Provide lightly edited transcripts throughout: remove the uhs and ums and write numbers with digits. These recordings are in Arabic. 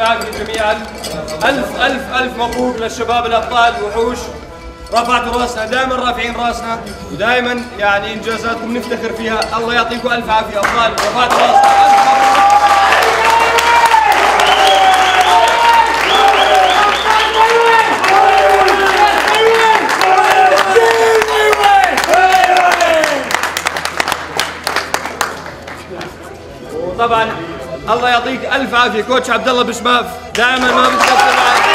العافية جميعا. ألف ألف ألف مبروك للشباب الأبطال وحوش، رفعتوا راسنا، دائما رافعين راسنا ودائما يعني إنجازاتكم نفتخر فيها. الله يعطيكم ألف عافية أبطال، رفعتوا راسنا. ألف مبروك. وطبعا الله يعطيك ألف عافية كوتش عبد الله بشماف، دائما ما بتقصر معك.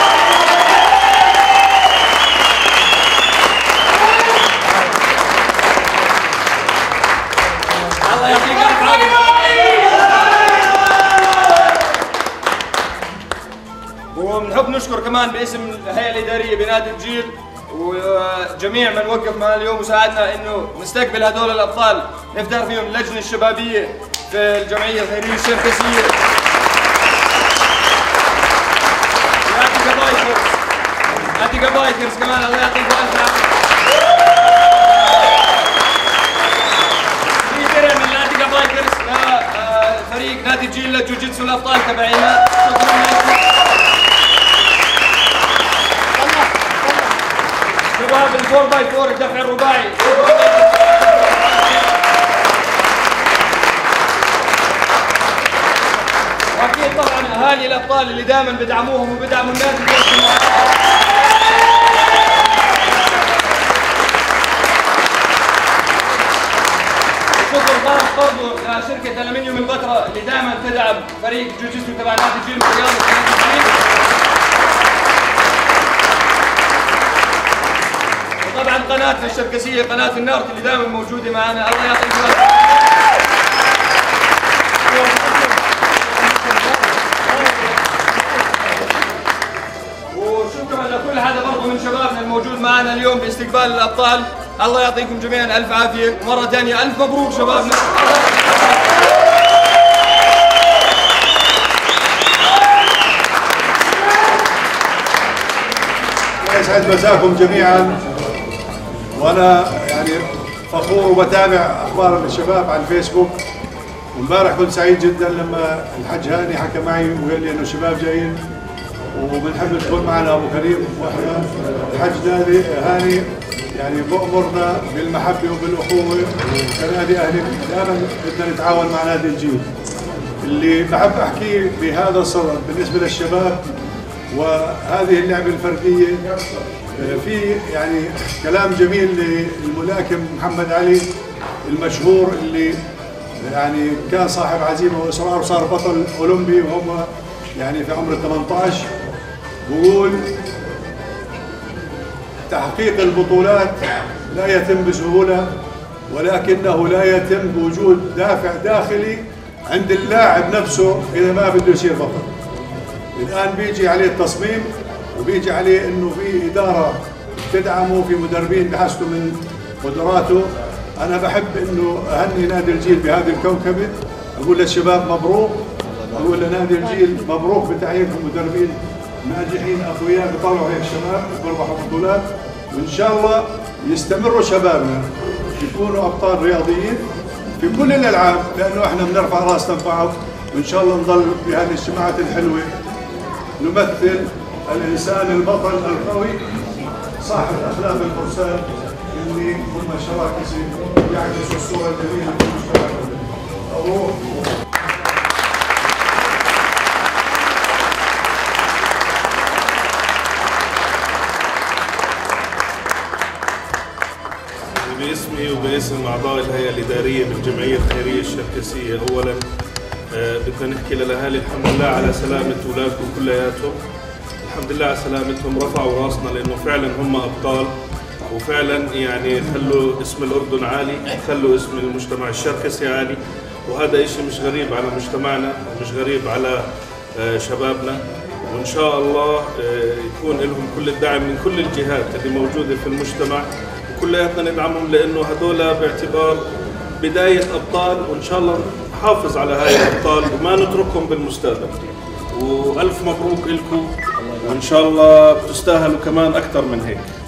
الله يعطيك ألف عافية. وبنحب نشكر كمان باسم الهيئة الإدارية بنادي الجيل وجميع من وقف معنا اليوم وساعدنا انه نستقبل هذول الابطال، نفتخر فيهم اللجنة الشبابية في الجمعية الخيرية الشركسية. أتيكا بايكرز كمان الله يعطيكم ألف عافية. في درع من أتيكا بايكرز لفريق نادي الجيل للجوجيتسو الأبطال تبعينا. شكرا لكم. شباب الفور باي فور الدفع الرباعي. واكيد طبعا اهالي الابطال اللي دائما بدعموهم وبدعموا النادي. شكر خاص برضه لشركه الومنيوم البتراء اللي دائما تدعم فريق جوجيتسو تبع نادي الجيل والرياضي في نادي الجيل. وطبعا قناتنا الشركسيه قناه النارت اللي دائما موجوده معنا. الله يعطيكم العافيه. وشكرا لكل هذا برضه من شبابنا الموجود معنا اليوم باستقبال الابطال. الله يعطيكم جميعا الف عافيه، ومره ثانيه الف مبروك شبابنا. يسعد مساكم جميعا، وانا يعني فخور وبتابع اخبار الشباب على الفيسبوك. وامبارح كنت سعيد جدا لما الحج هاني حكى معي وقال لي انه الشباب جايين وبنحب تكون معنا ابو كريم. واحنا الحج نادي هاني يعني بأمرنا بالمحبه وبالاخوه كنادي اهلي، دائما بدنا نتعاون مع نادي الجيل. اللي بحب احكيه بهذا الصدد بالنسبه للشباب وهذه اللعبه الفرديه، في يعني كلام جميل للملاكم محمد علي المشهور اللي يعني كان صاحب عزيمه واصرار وصار بطل اولمبي وهم يعني في عمر 18. بقول تحقيق البطولات لا يتم بسهوله، ولكنه لا يتم بوجود دافع داخلي عند اللاعب نفسه اذا ما بده يصير بطل. الان بيجي عليه التصميم وبيجي عليه انه في اداره تدعمه، في مدربين بحسنوا من قدراته. انا بحب انه اهني نادي الجيل بهذه الكوكبه، اقول للشباب مبروك، اقول لنادي الجيل مبروك بتعيينكم مدربين ناجحين اقوياء بيطلعوا هيك شباب وبيربحوا بطولات، وان شاء الله يستمروا شبابنا يكونوا ابطال رياضيين في كل الالعاب، لانه احنا بنرفع راسنا ببعض. وان شاء الله نضل بهذه الاجتماعات الحلوه نمثل الانسان البطل القوي صاحب الاخلاق الفرسان اللي هم الشراكسه يعكسوا الصوره الجميله للمجتمع. مبروك. باسمي وباسم اعضاء الهيئه الاداريه بالجمعيه الخيريه الشركسيه، اولا بدنا نحكي للاهالي الحمد لله على سلامه اولادكم كلياتهم. الحمد لله على سلامتهم، رفعوا راسنا لانه فعلا هم ابطال، وفعلا يعني خلوا اسم الاردن عالي، خلوا اسم المجتمع الشركسي عالي، وهذا شيء مش غريب على مجتمعنا ومش غريب على شبابنا. وان شاء الله يكون لهم كل الدعم من كل الجهات اللي موجوده في المجتمع، وكلياتنا ندعمهم لانه هذول باعتبار بدايه ابطال، وان شاء الله نحافظ على هاي الابطال وما نتركهم بالمستقبل. والف مبروك لكم، وان شاء الله بتستاهلوا كمان اكثر من هيك.